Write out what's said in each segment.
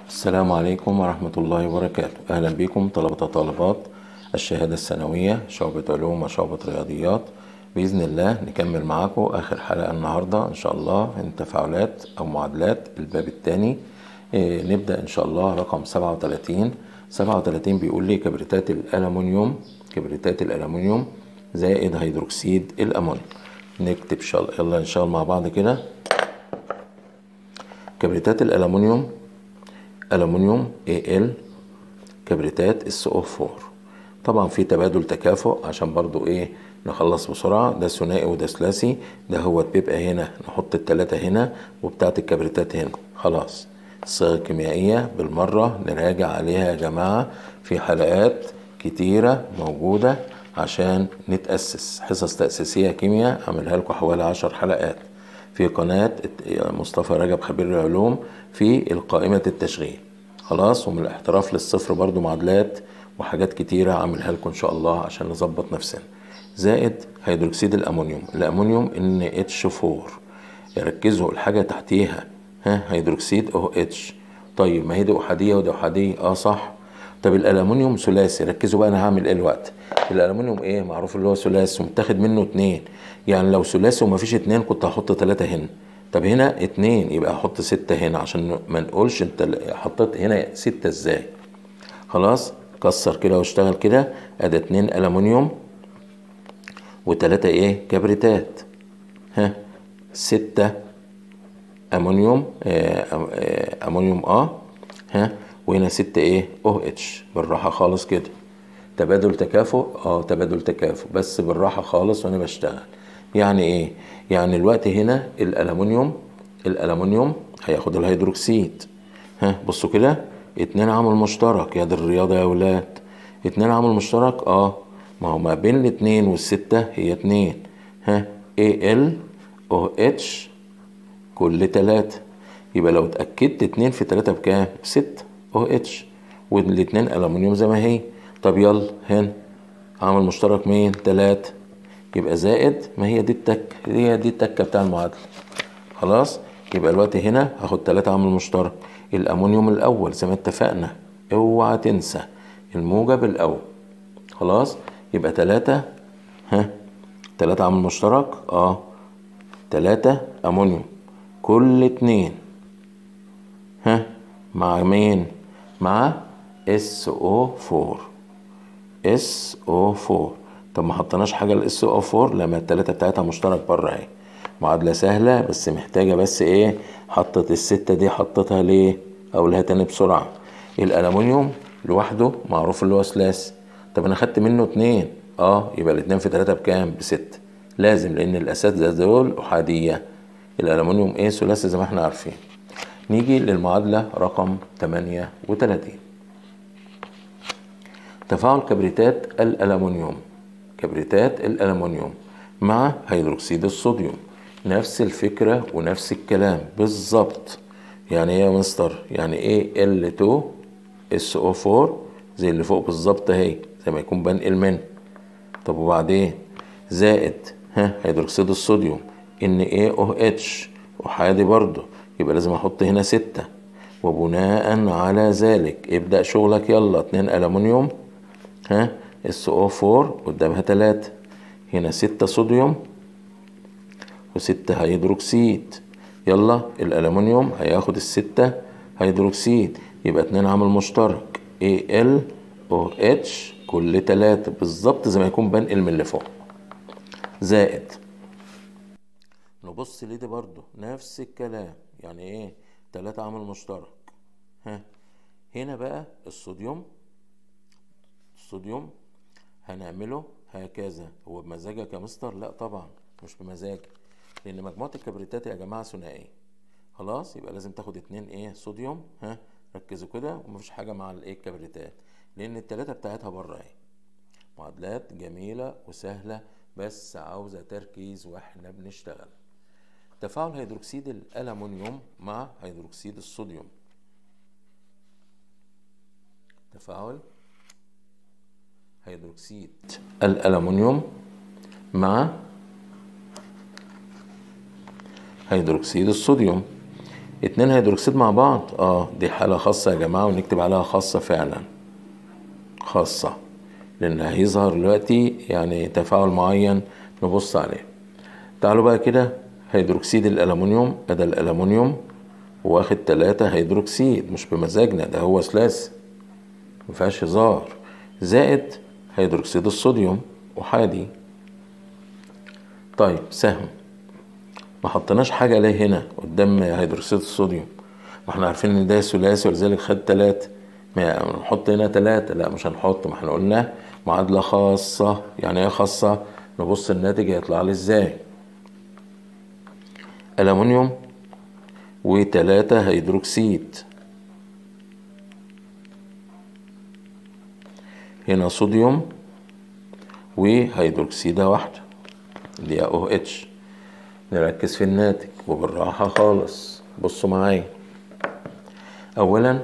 السلام عليكم ورحمة الله وبركاته. أهلا بكم طلبة وطالبات الشهادة الثانوية شعبة علوم وشعبة رياضيات. بإذن الله نكمل معاكم آخر حلقة النهاردة إن شاء الله من تفاعلات أو معادلات الباب الثاني. نبدأ إن شاء الله رقم 37. 37 بيقول لي كبريتات الألمنيوم زائد هيدروكسيد الأمونيوم. نكتب يلا نشتغل مع بعض كده. كبريتات الألمنيوم Al كبريتات SO4. طبعا في تبادل تكافؤ عشان برضو نخلص بسرعة. ده ثنائي وده ثلاثي. ده هو بيبقى هنا نحط التلاتة هنا وبتاعت الكبريتات هنا. خلاص الصيغة الكيميائية بالمرة نراجع عليها يا جماعة في حلقات كتيرة موجودة عشان نتأسس. حصص تأسيسية كيمياء عملها لكم حوالي 10 حلقات في قناة مصطفى رجب خبير العلوم في القائمة التشغيل. خلاص ومن الاحتراف للصفر برضو معادلات وحاجات كتيرة عاملها لكم ان شاء الله عشان نظبط نفسنا. زائد هيدروكسيد الامونيوم NH4. يركزوا الحاجة تحتيها هيدروكسيد OH. طيب ما هي دي احادية ودي احادية صح. طب الالومنيوم ثلاثي. ركزوا بقى انا هعمل الوقت. الالومنيوم معروف اللي هو ثلاثي ومتاخد منه اتنين. يعني لو ثلاثي ومفيش اتنين كنت هحط تلاتة هنا. طب هنا اتنين يبقى احط ستة هنا عشان ما نقولش انت حطيت هنا ستة ازاي. خلاص كسر كده واشتغل كده. ادي اتنين الومنيوم وتلاتة كبريتات. ستة امونيوم امونيوم وهنا ستة OH. بالراحة خالص كده. تبادل تكافؤ تبادل تكافؤ بس بالراحة خالص وانا بشتغل. يعني يعني الوقت هنا الالومنيوم هياخد الهيدروكسيد. بصوا كده. اتنين عامل مشترك يا دي الرياضة يا ولاد. اتنين عامل مشترك ما هو ما بين الاتنين والستة هي اتنين. AlOH كل تلاتة. يبقى لو اتأكدت اتنين في تلاتة بكام؟ 6 OH والاتنين ألمنيوم زي ما هي. طب يلا هنا عامل مشترك مين؟ 3. يبقى زائد ما هي دي التكة. هي دي التكة بتاع المعادلة. خلاص يبقى الوقت هنا هاخد 3 عامل مشترك. الأمونيوم الأول زي ما اتفقنا. اوعى تنسى الموجب الأول. خلاص يبقى 3 3 عامل مشترك 3 أمونيوم كل 2 مع مين؟ مع SO4. SO4. طب ما حطيناش حاجه ال SO4 لما التلاته بتاعتها مشترك بره اهي. معادله سهله بس محتاجه بس حطت الستة دي حطيتها ليه؟ اقولها تاني بسرعه. الالومنيوم لوحده معروف اللي هو ثلاثي. طب انا خدت منه 2 يبقى الاتنين في 3 بكام؟ ب6. لازم لان الاساتذه دول احاديه. الالومنيوم ثلاثي زي ما احنا عارفين. نيجي للمعادله رقم 38. تفاعل كبريتات الألمنيوم مع هيدروكسيد الصوديوم. نفس الفكرة ونفس الكلام بالظبط. يعني ايه يا مستر؟ يعني Al2SO4 زي اللي فوق بالظبط اهي زي ما يكون بنقل منه. طب وبعدين زائد هيدروكسيد الصوديوم NaOH احادي برضه. يبقى لازم احط هنا 6. وبناء على ذلك ابدأ شغلك. يلا 2 ألمنيوم SO4 قدامها 3. هنا 6 صوديوم و6 هيدروكسيد. يلا الألمنيوم هياخد ال6 هيدروكسيد. يبقى 2 عامل مشترك AlOH كل 3 بالظبط زي ما يكون بنقل من اللي فوق. زائد نبص ليه دي برضو نفس الكلام. يعني 3 عامل مشترك. هنا بقى الصوديوم هنعمله هكذا. هو بمزاجك يا مستر؟ لا طبعا مش بمزاجي لان مجموعة الكبريتات يا جماعة ثنائية. خلاص يبقى لازم تاخد 2 صوديوم. ركزوا كده ومفيش حاجة مع الكبريتات لان التلاتة بتاعتها بره اهي. معادلات جميلة وسهلة بس عاوزة تركيز واحنا بنشتغل. تفاعل هيدروكسيد الألمنيوم مع هيدروكسيد الصوديوم. تفاعل هيدروكسيد الألمنيوم مع هيدروكسيد الصوديوم. اتنين هيدروكسيد مع بعض، دي حالة خاصة يا جماعة، ونكتب عليها خاصة فعلا، خاصة، لان هيظهر دلوقتي يعني تفاعل معين نبص عليه. تعالوا بقى كده، هيدروكسيد الألمنيوم، ادي الألمنيوم واخد 3 هيدروكسيد، مش بمزاجنا، ده هو ثلاثي مفيهاش هزار، زائد هيدروكسيد الصوديوم أحادي. طيب سهم، ما حطيناش حاجة ليه هنا قدام هيدروكسيد الصوديوم؟ ما احنا عارفين ان ده ثلاثي ولذلك خد 3. ما نحط هنا 3؟ لا مش هنحط، ما احنا قلنا معادلة خاصة. يعني ايه خاصة؟ نبص الناتج هيطلع لي ازاي. ألمنيوم و3 هيدروكسيد، هنا صوديوم وهيدروكسيدة واحدة اللي هي OH. نركز في الناتج وبالراحة خالص، بصوا معايا. أولا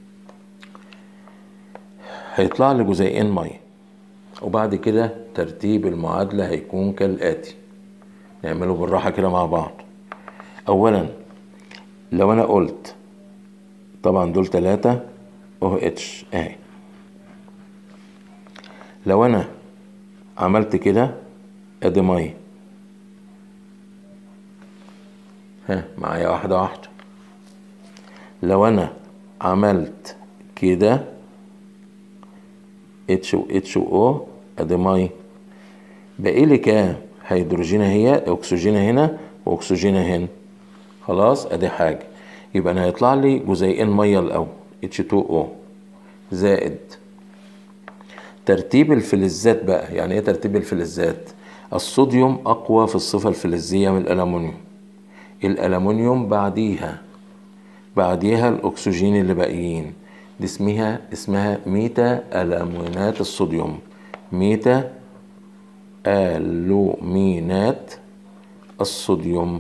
هيطلع لي جزيئين مية، وبعد كده ترتيب المعادلة هيكون كالآتي، نعمله بالراحة كده مع بعض. أولا لو أنا قلت طبعا دول 3 OH اهي، لو أنا عملت كده ادي مية، معايا واحدة واحدة. لو أنا عملت كده H و H و O ادي مية، باقي لي كام هيدروجين؟ هي اكسجين هنا واكسجين هنا، خلاص ادي حاجة. يبقى انا هيطلع لي جزيئين مية الاول H2O، زائد ترتيب الفلزات. بقى يعني ايه ترتيب الفلزات؟ الصوديوم اقوى في الصفة الفلزية من الالومنيوم، الالومنيوم بعديها الاكسجين اللي باقيين، دي اسمها ميتا الومنات الصوديوم، ميتا ألومينات الصوديوم.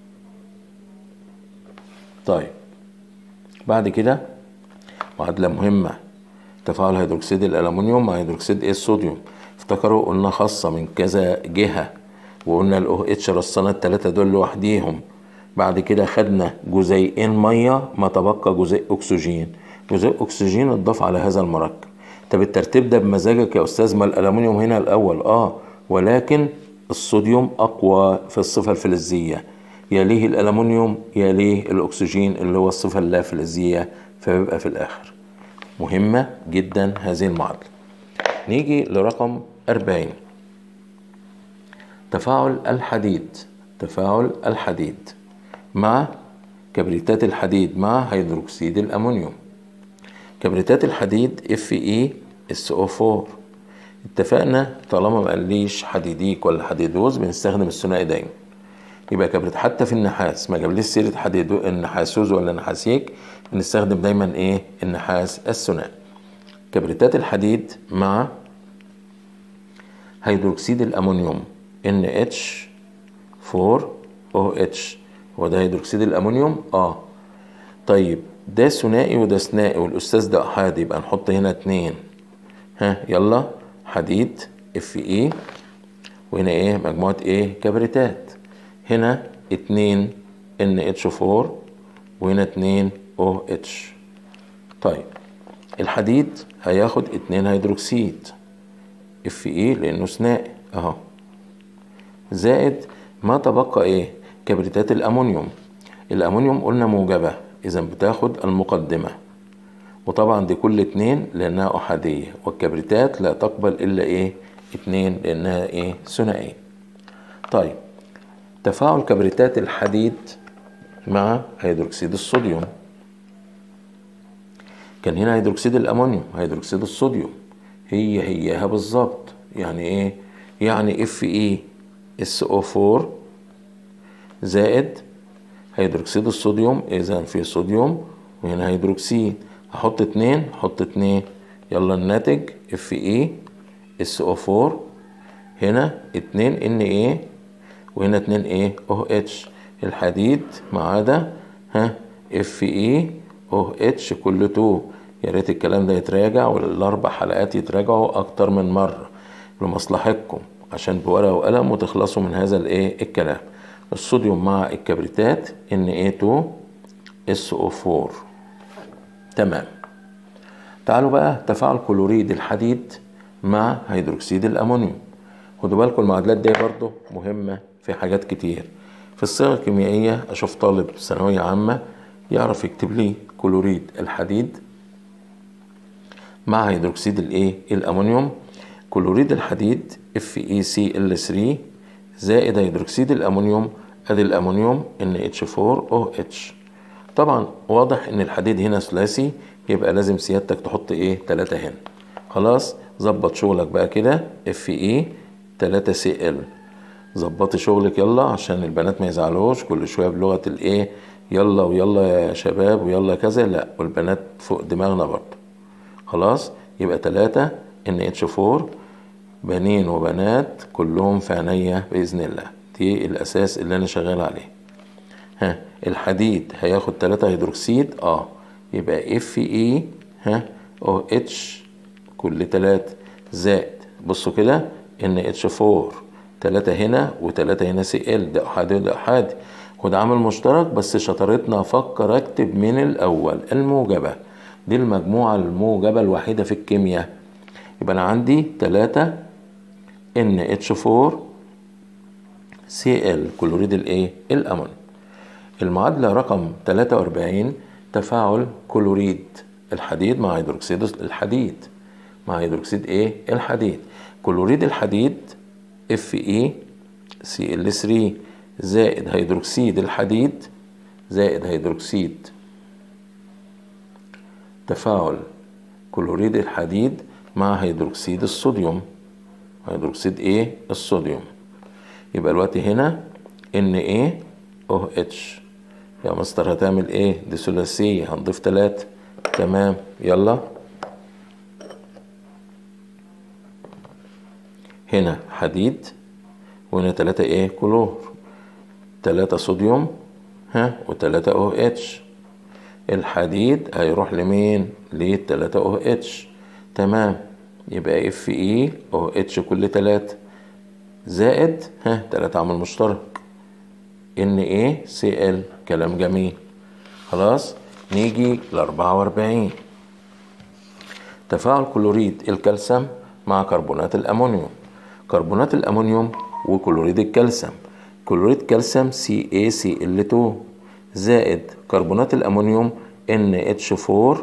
طيب بعد كده معادلة مهمة، تفاعل هيدروكسيد الألمنيوم مع هيدروكسيد الصوديوم. افتكروا قلنا خاصة من كذا جهة، وقلنا ال OH رصنا ال3 دول لوحديهم. بعد كده خدنا جزيئين مية، ما تبقى جزيء أكسجين، جزيء أكسجين اتضاف على هذا المركب. طب الترتيب ده بمزاجك يا أستاذ، ما الألمنيوم هنا الأول ولكن الصوديوم أقوى في الصفة الفلزية، يليه الألمنيوم يليه الأكسجين اللي هو الصفة اللا فلزية، فبيبقى في الآخر. مهمة جدا هذه المعادلة. نيجي لرقم 40، تفاعل الحديد مع كبريتات الحديد مع هيدروكسيد الأمونيوم. كبريتات الحديد FeSO4. اتفقنا طالما ما قاليش حديديك ولا حديدوز بنستخدم الثنائي دايما. يبقى كبريت حتى في النحاس ما جابليش سيرة حديد النحاسوز ولا نحاسيك، بنستخدم دايما النحاس الثنائي. كبريتات الحديد مع هيدروكسيد الأمونيوم NH4OH، هو ده هيدروكسيد الأمونيوم. طيب ده ثنائي وده ثنائي والأستاذ ده أحادي، يبقى نحط هنا 2. يلا حديد Fe، وهنا مجموعة كبريتات، هنا 2 NH4 وهنا 2 OH. طيب الحديد هياخد 2 هيدروكسيد Fe لأنه ثنائي زائد ما تبقى كبريتات الأمونيوم. الأمونيوم قلنا موجبة، إذا بتاخد المقدمة، وطبعا دي كل 2 لأنها أحادية، والكبريتات لا تقبل إلا 2 لأنها ثنائية. طيب تفاعل كبريتات الحديد مع هيدروكسيد الصوديوم، كان هنا هيدروكسيد الأمونيوم هيدروكسيد الصوديوم، هيها بالظبط. يعني يعني FeSO4 زائد هيدروكسيد الصوديوم، إذا في صوديوم وهنا هيدروكسيد، هحط 2 حط 2، يلا الناتج FeSO4 هنا 2 Na وهنا 2 OH. الحديد مع ده FeOH كل 2. يا ريت الكلام ده يتراجع والاربع حلقات يتراجعوا اكتر من مرة لمصلحتكم، عشان بورقة وقلم وتخلصوا من هذا الكلام. الصوديوم مع الكبريتات Na2 SO4. تمام. تعالوا بقى تفاعل كلوريد الحديد مع هيدروكسيد الأمونيوم. خدوا بالكم المعادلات دي برضو مهمة في حاجات كتير. في الصيغة الكيميائية أشوف طالب ثانوية عامة يعرف يكتب لي كلوريد الحديد مع هيدروكسيد الأمونيوم. كلوريد الحديد FeCl3 زائد هيدروكسيد الأمونيوم، أدي الأمونيوم NH4OH. طبعا واضح إن الحديد هنا ثلاثي، يبقى لازم سيادتك تحط 3 هنا. خلاص ظبط شغلك بقى كده. Fe3Cl. ظبطي شغلك يلا عشان البنات ما يزعلوش كل شويه بلغه يلا ويلا يا شباب ويلا كذا، لا، والبنات فوق دماغنا برضه. خلاص يبقى 3 NH4. بنين وبنات كلهم في عينيا باذن الله، دي الاساس اللي انا شغال عليه. الحديد هياخد 3 هيدروكسيد، يبقى FeOH كل 3 زائد، بصوا كده NH4 3 هنا و3 هنا Cl، ده احادي وده احادي. خد عامل مشترك، بس شطارتنا افكر اكتب من الاول الموجبه، دي المجموعه الموجبه الوحيده في الكيمياء. يبقى انا عندي 3 NH4 Cl كلوريد الامونيوم. المعادله رقم 43 تفاعل كلوريد الحديد مع هيدروكسيد الحديد الحديد. كلوريد الحديد FeCl3 زائد هيدروكسيد الحديد زائد هيدروكسيد. تفاعل كلوريد الحديد مع هيدروكسيد الصوديوم، الصوديوم. يبقى الوقت هنا NaOH. يا مستر هتعمل دي ثلاثية، هنضيف 3. تمام يلا. هنا حديد وهنا 3 كلور، 3 صوديوم و3 OH. الحديد هيروح لمين؟ ل3 OH. تمام. يبقى FeOH كل 3 زائد 3 عامل مشترك NaCl. كلام جميل. خلاص نيجي ل44 تفاعل كلوريد الكالسيوم مع كربونات الأمونيوم. كربونات الأمونيوم وكلوريد الكالسيوم. كلوريد كالسيوم CaCl2 زائد كربونات الأمونيوم NH4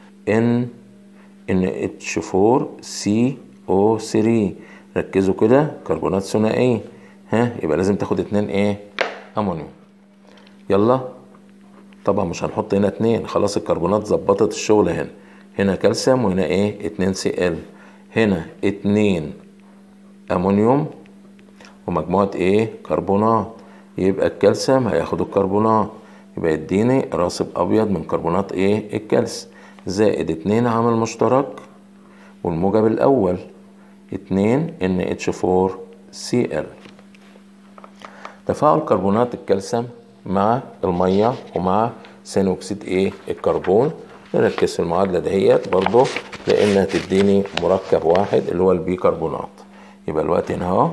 NH4CO3. ركزوا كده، كربونات ثنائية، يبقى لازم تاخد 2 أمونيوم. يلا طبعا مش هنحط هنا 2، خلاص الكربونات ظبطت الشغل. هنا كالسيوم وهنا 2 Cl. هنا 2 أمونيوم ومجموعة كربونات، يبقى الكالسيوم هياخد الكربونات، يبقى يديني راسب أبيض من كربونات الكالسيوم زائد 2 عامل مشترك والموجب الأول 2 NH4Cl. تفاعل كربونات الكالسيوم مع المية ومع ثاني أكسيد الكربون. نركز في المعادلة دهيت برضو لأنها تديني مركب واحد اللي هو البيكربونات. يبقى الوقت هنا اهو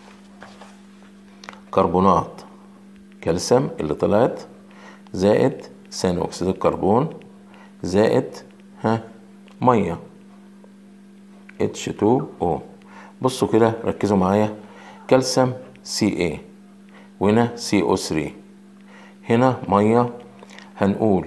كربونات كالسيوم اللي طلعت زائد ثاني أكسيد الكربون زائد مية H2O. بصوا كده ركزوا معايا، كالسيوم Ca وهنا CO3، هنا مية هنقول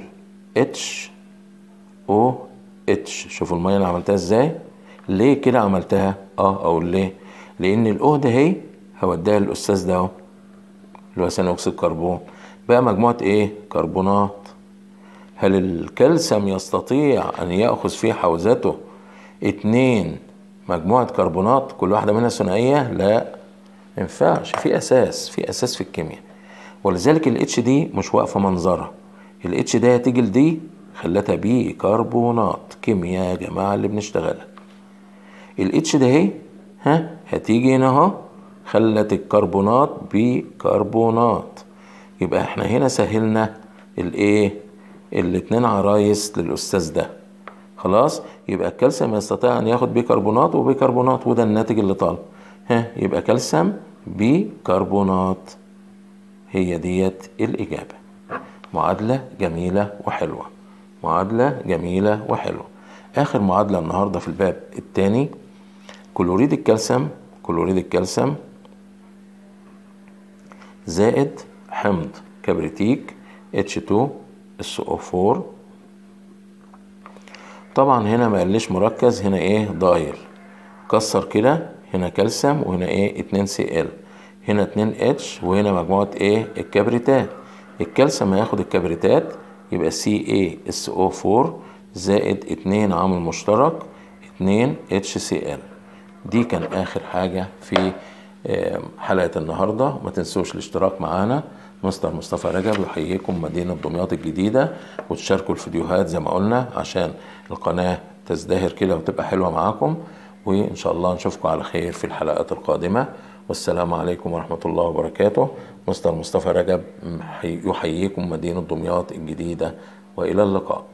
HOH. شوفوا المية انا عملتها ازاي، ليه كده عملتها؟ اقول ليه، لان الاو ده هي هوديها للاستاذ ده اهو اللي هو ثاني اكسيد الكربون، بقى مجموعة كربونات. هل الكالسيوم يستطيع ان يأخذ في حوزته 2 مجموعة كربونات كل واحدة منها ثنائية؟ لا مينفعش، في اساس في الكيمياء. ولذلك الاتش دي مش واقفة منظرها، الاتش ده هتيجي لدي خلتها بيكربونات. كيمياء يا جماعة اللي بنشتغلها. الاتش ده هي هتيجي هنا اهو خلت الكربونات بيكربونات. يبقى احنا هنا سهلنا الاتنين عرايس للاستاذ ده. خلاص يبقى الكالسيوم يستطيع ان ياخد بيكربونات وبيكربونات، وده الناتج اللي طالع. يبقى كالسيوم بيكربونات، هي ديت الاجابه. معادلة جميلة وحلوة، معادلة جميلة وحلوة. آخر معادلة النهاردة في الباب الثاني، كلوريد الكالسيوم، كلوريد الكالسيوم زائد حمض كبريتيك H2SO4. طبعا هنا ما قاليش مركز، هنا ايه داير، كسر كده، هنا كالسيوم وهنا ايه 2Cl، هنا 2H وهنا مجموعة ايه الكبريتات. الكالسيوم هياخد الكبريتات يبقى CaSO4 زائد 2 عامل مشترك 2HCl. دي كان آخر حاجة في حلقة النهاردة. ما تنسوش الاشتراك معانا. مستر مصطفى رجب يحييكم مدينة دمياط الجديدة، وتشاركوا الفيديوهات زي ما قلنا عشان القناة تزدهر كده وتبقى حلوة معاكم. وإن شاء الله نشوفكم على خير في الحلقات القادمة، والسلام عليكم ورحمة الله وبركاته. مستر مصطفى رجب يحييكم مدينة دمياط الجديدة، وإلى اللقاء.